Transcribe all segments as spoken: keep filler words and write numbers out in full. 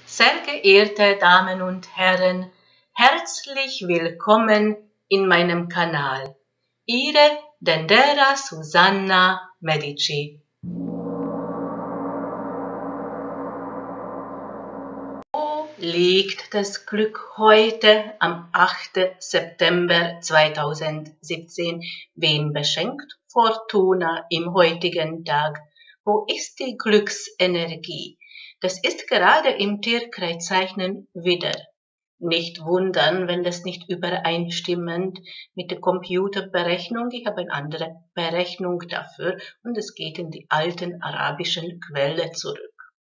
Sehr geehrte Damen und Herren, herzlich willkommen in meinem Kanal. Ihre Dendera Susanna Medici. Wo liegt das Glück heute am achten September zweitausendsiebzehn? Wen beschenkt Fortuna im heutigen Tag? Wo ist die Glücksenergie? Das ist gerade im Tierkreiszeichen Widder. Nicht wundern, wenn das nicht übereinstimmend mit der Computerberechnung. Ich habe eine andere Berechnung dafür und es geht in die alten arabischen Quelle zurück.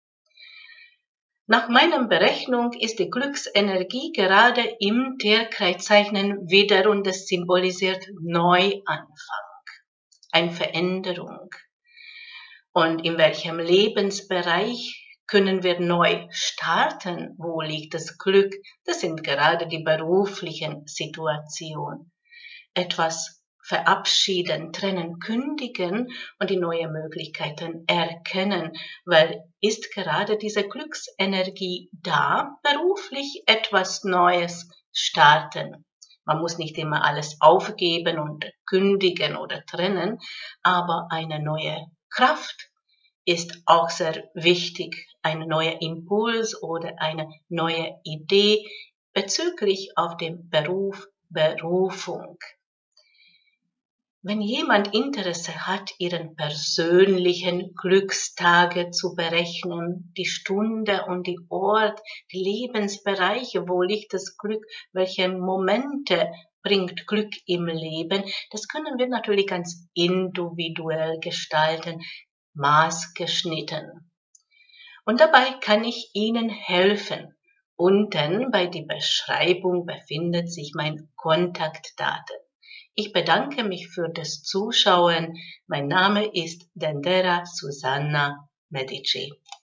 Nach meiner Berechnung ist die Glücksenergie gerade im Tierkreiszeichen Widder und es symbolisiert Neuanfang, eine Veränderung. Und in welchem Lebensbereich können wir neu starten? Wo liegt das Glück? Das sind gerade die beruflichen Situationen. Etwas verabschieden, trennen, kündigen und die neuen Möglichkeiten erkennen, weil ist gerade diese Glücksenergie da, beruflich etwas Neues starten. Man muss nicht immer alles aufgeben und kündigen oder trennen, aber eine neue Kraft ist auch sehr wichtig, ein neuer Impuls oder eine neue Idee bezüglich auf den Beruf, Berufung. Wenn jemand Interesse hat, ihren persönlichen Glückstage zu berechnen, die Stunde und die Ort, die Lebensbereiche, wo liegt das Glück, welche Momente bringt Glück im Leben, das können wir natürlich ganz individuell gestalten, maßgeschnitten. Und dabei kann ich Ihnen helfen. Unten bei der Beschreibung befindet sich mein Kontaktdaten. Ich bedanke mich für das Zuschauen. Mein Name ist Dendera Susanna Medici.